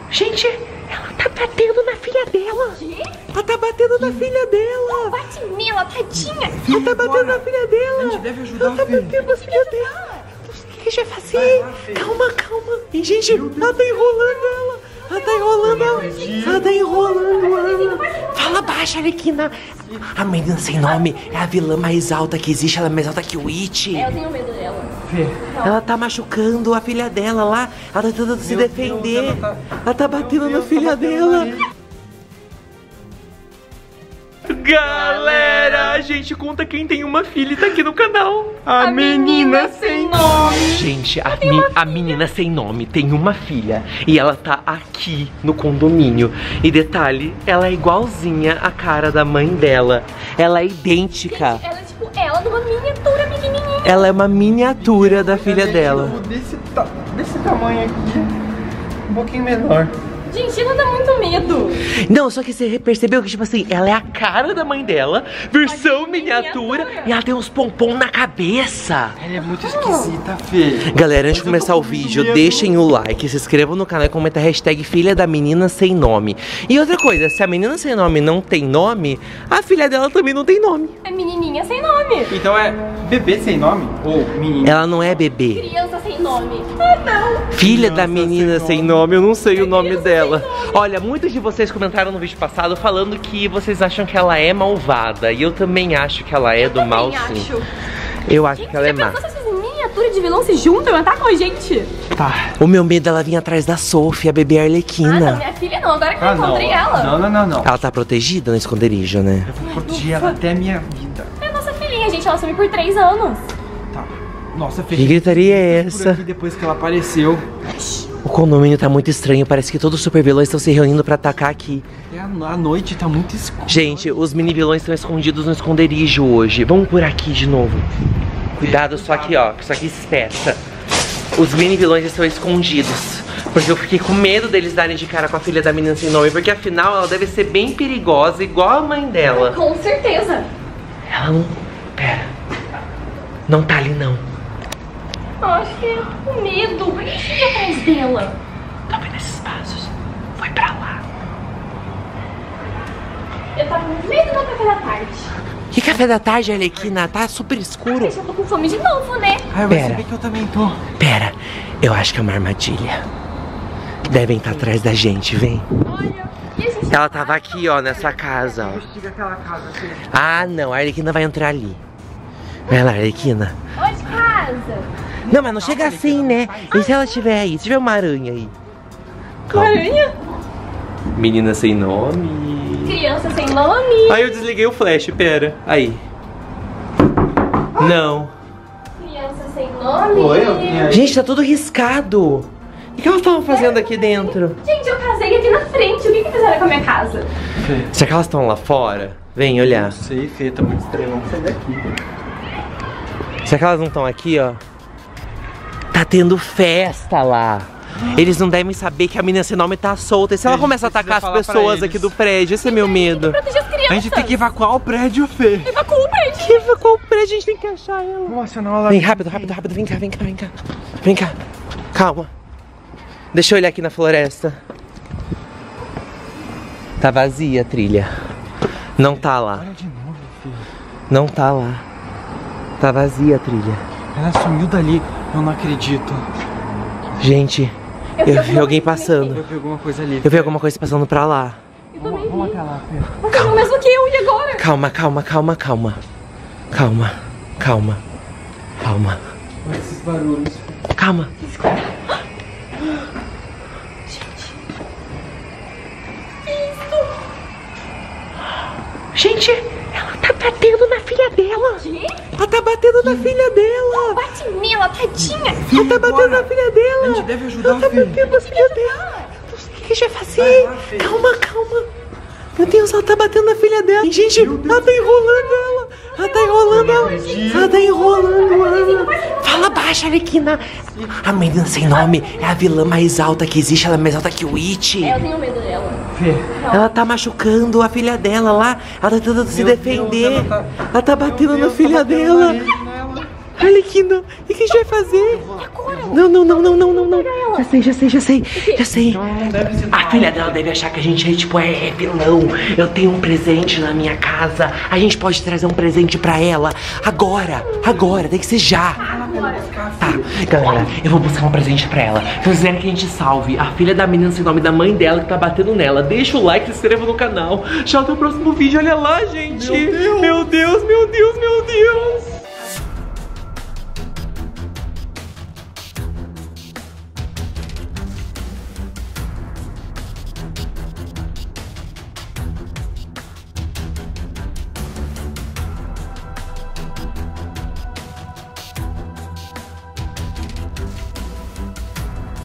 Gente, ela tá batendo na filha dela. Ela tá batendo na filha dela. Bate nela, tadinha. Ela tá batendo na filha dela. A gente deve ajudar ela tá batendo na filha dela. O que a gente vai fazer? Calma, calma. E, gente, ela tá enrolando ela. Ela tá enrolando ela. Ela tá enrolando ela. Fala baixo, Arlequina. A menina sem nome é a vilã mais alta que existe. Ela é mais alta que o It. Eu tenho medo dela. Ela tá machucando a filha dela lá. Ela tá tentando se defender. Ela tá batendo na filha dela. Galera, a gente conta quem tem uma filha e tá aqui no canal. A menina sem nome. Gente, a menina sem nome tem uma filha e ela tá aqui no condomínio. E detalhe, ela é igualzinha a cara da mãe dela. Ela é idêntica. Ela é tipo ela numa miniatura pequenininha. Ela é uma miniatura da filha dela. Desse tamanho aqui, um pouquinho menor. Gente, ela dá muito medo. Não, só que você percebeu que, tipo assim, ela é a cara da mãe dela, versão miniatura, e ela tem uns pompom na cabeça. Ela é muito esquisita, Fê. Galera, antes de começar o vídeo, deixem o like, se inscrevam no canal e comentem a hashtag filha da menina sem nome. E outra coisa, se a menina sem nome não tem nome, a filha dela também não tem nome. É menininha sem nome. Então é bebê sem nome? Ou menina? Ela não é bebê. Criança sem nome. Ah, não. Filha da menina sem nome, eu não sei o nome dela. nome. Olha, muitos de vocês comentaram no vídeo passado falando que vocês acham que ela é malvada. E eu também acho que ela é do mal, sim. Eu acho que ela é má. Se essas miniaturas de vilão se juntam e atacam a gente? Tá. O meu medo é ela vir atrás da Sophie, a bebê Ah, não, Arlequina. minha filha não. Agora que eu encontrei ela. Não. Ela tá protegida no esconderijo, né? Eu vou proteger ela até a minha vida. É a nossa filhinha, gente. Ela sumiu por 3 anos. Tá. Nossa, Fê. Que gritaria é por essa? aqui depois que ela apareceu. O condomínio tá muito estranho, parece que todos os super vilões estão se reunindo pra atacar aqui. A noite tá muito escura. Gente, os mini vilões estão escondidos no esconderijo hoje. Vamos por aqui de novo. Cuidado, só aqui, ó, que isso aqui espeta. Os mini vilões estão escondidos. Porque eu fiquei com medo deles darem de cara com a filha da menina sem nome. Porque afinal ela deve ser bem perigosa, igual a mãe dela. Com certeza. Ela não... Pera. Não tá ali, não. Acho que é com medo. Por que fica atrás dela? Tá vendo esses passos? Foi pra lá. Eu tava com medo do café da tarde. Que café da tarde, Arlequina? Tá super escuro. Eu já tô com fome de novo, né? Ah, eu Pera. percebi que eu também tô. Pera, eu acho que é uma armadilha. Devem estar atrás da gente, vem. Olha. E a gente Ela tava aqui, ó, nessa casa, ó. Investiga aquela casa, Fê. Ah, não, a Arlequina vai entrar ali. Vai lá, Arlequina. Onde casa? Não, mas não chega assim, né? E se ela estiver aí? Se tiver uma aranha aí? Calma. Aranha? Menina sem nome. Criança sem nome. Aí eu desliguei o flash, pera. Aí. Não. Criança sem nome. Oi, eu vim aí. Gente, tá tudo riscado. O que elas estavam fazendo aqui dentro? Gente, eu casei aqui na frente. O que fizeram com a minha casa? Fê. Será que elas estão lá fora? Vem olhar. Não sei, Fê, tá muito estranho. Vamos sair daqui. Será que elas não estão aqui, ó? Tá tendo festa lá. Eles não devem saber que a menina sem nome tá solta. E se ela gente começa a precisa atacar as falar pra pessoas eles. aqui do prédio? Esse é meu medo. Proteger as crianças. A gente tem que evacuar o prédio, Fê. Evacua o prédio. Que evacuar o prédio, a gente tem que achar ela. Nossa, não, ela... Vem, rápido. Vem cá. Vem cá. Calma. Deixa eu olhar aqui na floresta. Tá vazia a trilha. Não tá lá. Olha de novo, Fê. Não tá lá. Tá vazia a trilha. Ela sumiu dali. Eu não acredito. Gente, eu vi alguém passando. Eu vi alguma coisa ali. Eu vi alguma coisa passando pra lá. Eu também Vamos vi. até lá, Fê. Mas é o mesmo que eu. E agora? Calma. Olha esses barulhos. Calma. Gente, ela tá batendo na filha dela. Que? Ela tá batendo na filha dela. Bate nela, tadinha. Ela tá batendo na filha dela. A gente deve ajudar, Ela tá Fê. batendo na filha dela. O que a gente vai fazer? Vai lá, Fê. Calma. Meu Deus, ela tá batendo na filha dela. E, gente, ela tá enrolando ela. Ela tá enrolando ela. Fala baixo, Arlequina. A menina sem nome é a vilã mais alta que existe. Ela é mais alta que o It. Eu tenho medo dela. Fê. Ela tá machucando a filha dela lá. Ela tá tentando se Meu defender. Deus, ela tá batendo Meu na Deus, filha tá batendo dela. nela. Arlequina, o que a gente vai fazer? Não. Já sei. A filha dela deve achar que a gente é vilão. Eu tenho um presente na minha casa. A gente pode trazer um presente pra ela. Agora, tem que ser já. Tá, galera, eu vou buscar um presente pra ela. Se vocês quiserem que a gente salve a filha da menina sem nome da mãe dela que tá batendo nela, deixa o like, se inscreva no canal. Tchau, até o próximo vídeo. Olha lá, gente. Meu Deus.